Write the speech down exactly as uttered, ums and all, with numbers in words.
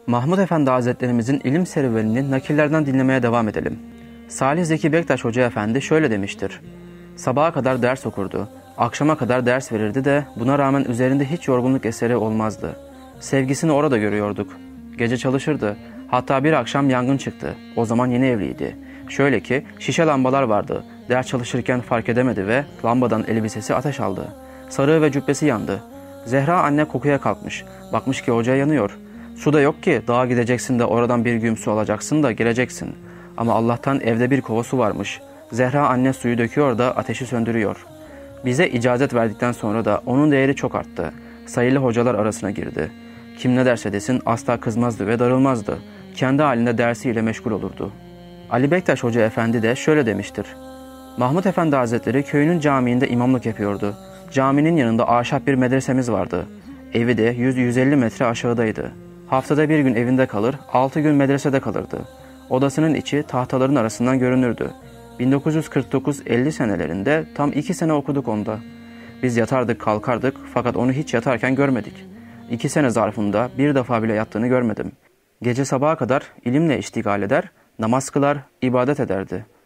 Mahmud Efendi Hazretlerimizin ilim serüvenini nakillerden dinlemeye devam edelim. Salih Zeki Bektaş Hoca Efendi şöyle demiştir. Sabaha kadar ders okurdu, akşama kadar ders verirdi de buna rağmen üzerinde hiç yorgunluk eseri olmazdı. Sevgisini orada görüyorduk. Gece çalışırdı, hatta bir akşam yangın çıktı. O zaman yeni evliydi. Şöyle ki şişe lambalar vardı. Ders çalışırken fark edemedi ve lambadan elbisesi ateş aldı. Sarığı ve cübbesi yandı. Zehra anne kokuya kalkmış. Bakmış ki hoca yanıyor. Su da yok ki dağa gideceksin de oradan bir güğüm su alacaksın da geleceksin. Ama Allah'tan evde bir kova su varmış. Zehra anne suyu döküyor da ateşi söndürüyor. Bize icazet verdikten sonra da onun değeri çok arttı. Sayılı hocalar arasına girdi. Kim ne derse desin asla kızmazdı ve darılmazdı. Kendi halinde dersiyle meşgul olurdu. Ali Bektaş Hoca Efendi de şöyle demiştir. Mahmud Efendi Hazretleri köyünün camiinde imamlık yapıyordu. Caminin yanında ahşap bir medresemiz vardı. Evi de yüz yüz elli metre aşağıdaydı. Haftada bir gün evinde kalır, altı gün medresede kalırdı. Odasının içi tahtaların arasından görünürdü. bin dokuz yüz kırk dokuz elli senelerinde tam iki sene okuduk onda. Biz yatardık kalkardık fakat onu hiç yatarken görmedik. İki sene zarfında bir defa bile yattığını görmedim. Gece sabaha kadar ilimle iştigal eder, namaz kılar, ibadet ederdi.